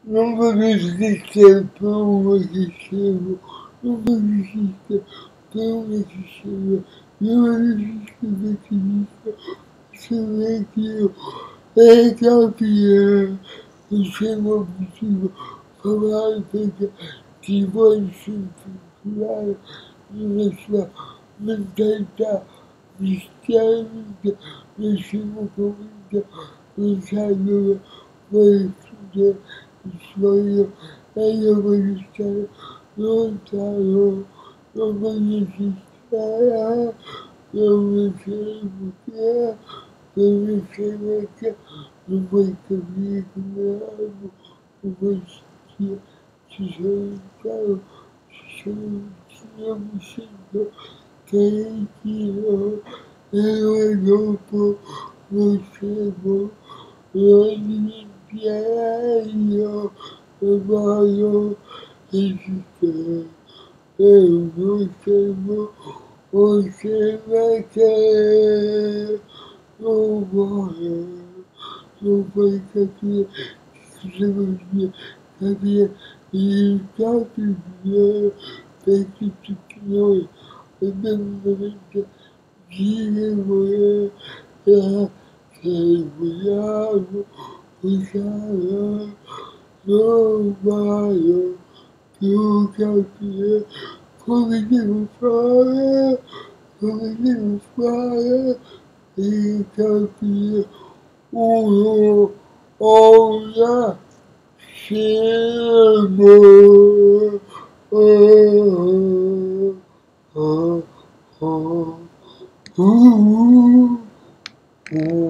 non esiste per uno che scemo, non esiste per uno che scemo, non esiste perché dico, sono anch'io e capire il scemo positivo, parlare perché ti vuoi strutturare nella sua mentalità cristianica, nel scemo convinto, non sa dove vuole chiudere il suo io e io voglio stare lontano, non voglio esistere, non mi serve che, non mi serve che, non vuoi capire come amo, non vuoi sentire, ci sono caro, ci sono vicino, mi sento che io e poi dopo lo scemo, lo dimenticherai io e vado esistere. E uno scemo osserva che non vuole, non puoi capire cosa vuol dire capire il proprio Dio perché tutti noi abbiamo una mente girevole se vogliamo usare non voglio più capire come devo fare e capire uno o una scemo. Oh, oh, oh, oh, oh.